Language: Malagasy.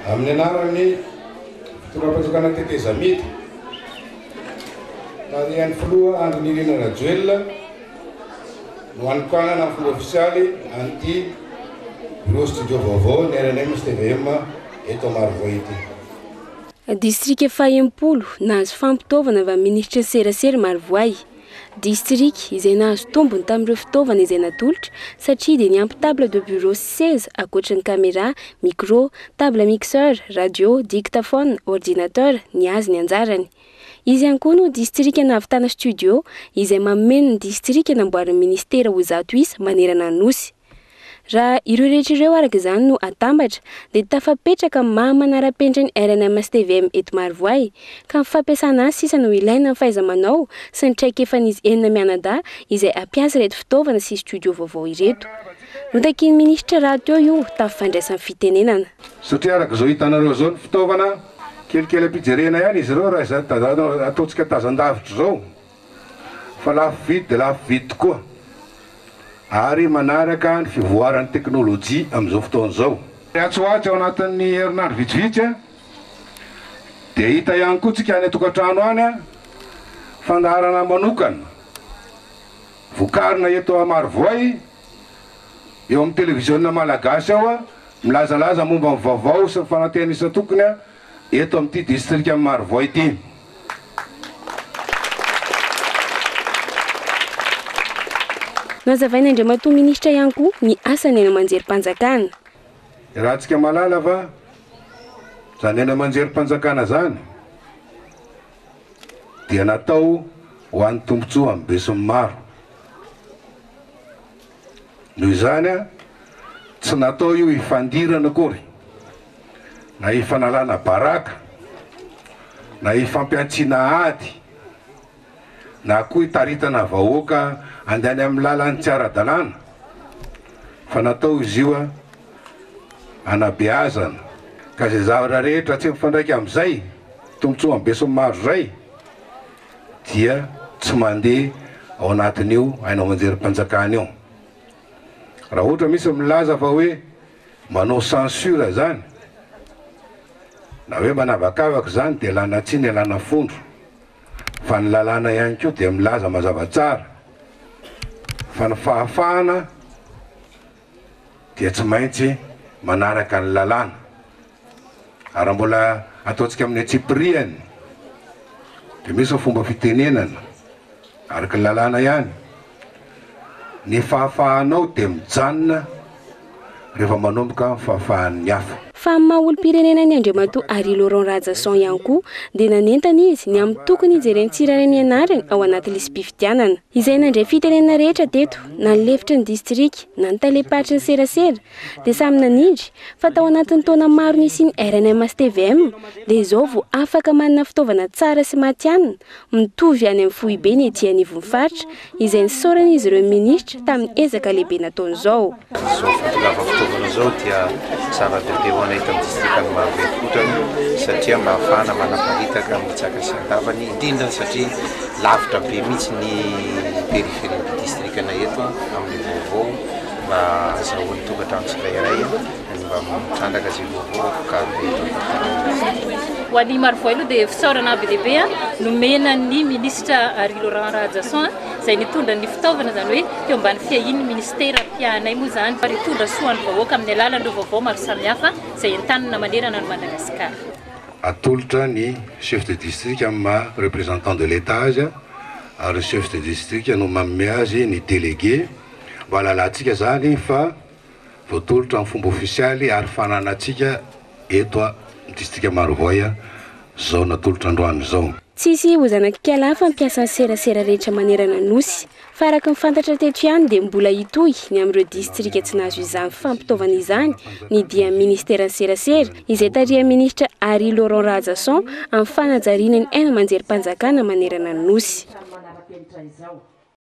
amin'ny anarany fitondrapajokana teteza mity tarian'ny filoha Andry Nirina Rajoelina no anokanana amin'ny fomba ofisialy anty bureau studio vaovao ny RNM STVM eto Marvoa ity. District Fahempolo nahazo fampitaovana avy amin'ny ministra serasera Marvoa. District izay nahazo tombony tamin'ireo fitaovana izay natolotra satria dia niampy table de bureau 16 ankoatran'ny caméra, micro, table mixeur, radio, dictaphone, ordinateur niazy ny anjarany. Izy ihany koa no district nahavitana studio izay mameno ny district namboarin'ny ministera ho zato isa manerana ny nosy. Raha ireo rehetra ireo araka izany no atambatra dia tafapetraka maha manara-penitra ny RNM STVM eto Marvoa ka fampiasana azy sisa no ilaina ny fahaiza-manao sy ny traikefan'izy enina mianadahy izay ampiasa ireto fitaovana sy studio vaovao ireto. Notakin'ny ministra raha teo io tafifandraisan'ny fitenenana. Satria araka izao hitanareo izao ny fitaovana kelikely ampijerena ihany izy ireo raha ataontsika tazan-davitra izao fa lafo vidy dia lafo vidy tokoa. Ary manaraka ny fivoaran'ny teknôlôjia amin'izao fotoana izao. Atsoatsy ao anatin'ny herinandro vitsivitsy dia hita ihany koa tsika any an-tokantrano any fandaharana manokana vokarina eto Marvoa eo amin'ny televiziona malagasy ao milazalaza momba ny vaovao sy ny fanantenana isan-tokony eto amin'ity district amin'ny Marvoa ity. Nazavaina Andriamatoa ministra ihany koa ny asany eny manjerim-panjakana. Raha antsika malala fa zany eny manjerim-panjakana zany dia natao ho an'ny tombontsoa amin'ny be sy ny maro. Noho izany tsy natao io hifandirana akory na hifanalana baraka na hifampiantsiana ady na koa hitaritana vahoaka andany amin'ny lalan'ny tsy ara-dalàna fa natao izy io hanabeazana ka izay zavatra rehetra tsy mifandraika amin'izay tombontsoa amin'ny be sy ny maro izay dia tsy mandeha ao anatin'io hainao manjerim-panjakana io. Raha ohatra misy milaza fa hoe manao censure zany na hoe manavakavaka zany dia lana tsiny lana fondro fa ny lalàna ihany koa dia milaza mazava tsara fa ny fahafahana dia tsy maintsy manaraka ny lalàna. Ary mbola ataontsika amin'ny atsipiriany dia misy fomba fitenenana araka ny lalàna ihany. Ny fahafahanao dia mijanona rehefa manomboka fahafahan'ny hafa. Fa amin'ny maha-olo-pirenena ny Andriamatoa Henri Laurent Radjasson ihany koa dia nanentana izy ny amin'ny tokony ijereny tsirairay anarany ao anaty lisam-pifidianana. Izay nandray fitenenana rehetra teto na ny lefitry ny district na ny talepatry ny serasera dia samy nanindry fa tao anatin'ny taona maro nisiany RNM STVM dia izao vao afaka manana fitaovana tsara sy matianina mitovy any amin'ny foibe ny ety anivon'ny faritra izay nisaorana izy ireo ministra tamin'ny ezaka lehibe nataon'izao. Zao dia zava-dehibe ho anay tamin'ny distriktan'ny Marvoa kotrany satria mahafana manaparitaka amin'ny tsaka sy andavany indrindra satria lavitra be mihitsy ny periferin'ny distriktana eto amin'ny vaovao mba azahoan'ny tokantrano tsirairay mba mitrandraka izay vaovao ho an'ny Marvoa aloha dia fisaorana be lehibe nomena ny ministra Henri Laurent Radjasson izay nitondra ny fitaovana zany hoe teo ambany fiahin'ny ministera mpianay moa zany fa nitondra soan'ny vahoaka amin'ny alalan'ireo vaovao maro samihafa izay entanina manerana ny Madagasikara. Atolotra ny chef de district amin'ny maha représentant de l'État azy ary chef de district no manome azy ny délégué mba lalantsika zany fa voatolotra amin'ny fomba ofisialy ary fananantsika eto district Marvoa zao natolotra androany zao. Tsisy hozana-kikala fampiasa ny serasera rehetra manerana nosy fa araka ny fantatra teto ihany dia mbola hitohy ny amin'ireo distrika tsy nahazo izany fampitaovana izany ny dia ministera ny serasera izay tarihan'ny ministra Henri Laurent Radjasson amin'ny fanajariana ny aina manjerim-panjakana manerana nosy.